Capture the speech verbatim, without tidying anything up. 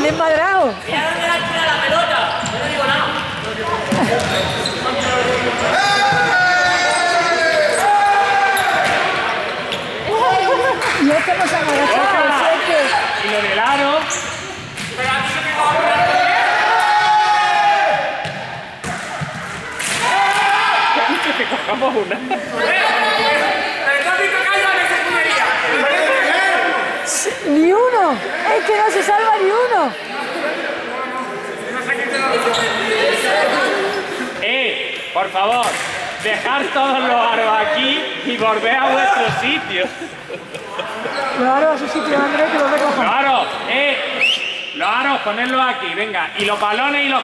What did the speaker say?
desmadrado. Mira dónde la tira la pelota. Yo no digo nada. Y esto no se ha agachado, sé que... Y lo del aro. Pero aquí se me va a poner. Que cojamos una. Ni uno. Es que no se salva ni uno. Eh, por favor, dejar todos los aros aquí y volver a vuestro sitio. Los aros a su sitio, Andrés, que los recojan. Los aros, eh, los aros, ponerlos aquí, venga. Y los balones y los...